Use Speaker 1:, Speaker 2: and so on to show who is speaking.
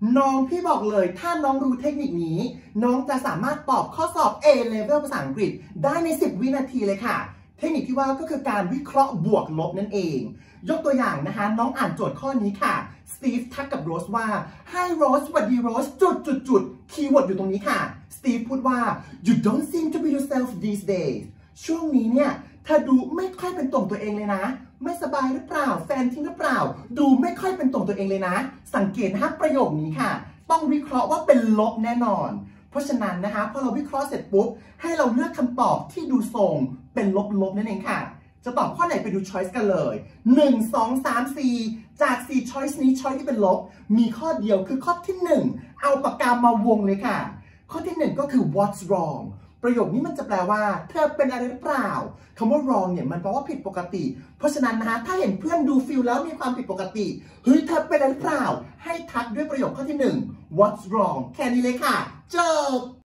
Speaker 1: น้องพี่บอกเลยถ้าน้องรู้เทคนิคนี้น้องจะสามารถตอบข้อสอบ A Level ภาษาอังกฤษได้ใน10วินาทีเลยค่ะเทคนิคที่ว่าก็คือการวิเคราะห์บวกลบนั่นเองยกตัวอย่างนะคะน้องอ่านโจทย์ข้อนี้ค่ะสตีฟทักกับโรสว่าให้โรสสวัสดีโรสจุดคีย์เวิร์ดอยู่ตรงนี้ค่ะสตีฟพูดว่า you don't seem to be yourself these days ช่วงนี้เนี่ยเธอดูไม่ค่อยเป็นตัวเองเลยนะไม่สบายหรือเปล่าแฟนทิ้งหรือเปล่าดูไม่ค่อยเป็นตัวเองเลยนะสังเกตนะประโยคนี้ค่ะต้องวิเคราะห์ว่าเป็นลบแน่นอนเพราะฉะนั้นนะคะพอเราวิเคราะห์เสร็จปุ๊บให้เราเลือกคำตอบที่ดูทรงเป็นลบนั่นเองค่ะจะตอบข้อไหนไปดู choice กันเลย1 2 3 4จาก4 choice นี้ choice ที่เป็นลบมีข้อเดียวคือข้อที่1เอาปากกามาวงเลยค่ะข้อที่1ก็คือ what's wrong ประโยคนี้มันจะแปลว่าเธอเป็นอะไรหรือเปล่าคำว่า wrong เนี่ยมันแปลว่าผิดปกติเพราะฉะนั้นนะคะถ้าเห็นเพื่อนดูฟิลแล้วมีความผิดปกติเฮ้ยเธอเป็นอะไรหรือเปล่าให้ทักด้วยประโยคข้อที่1 what's wrong แค่นี้เลยค่ะจบ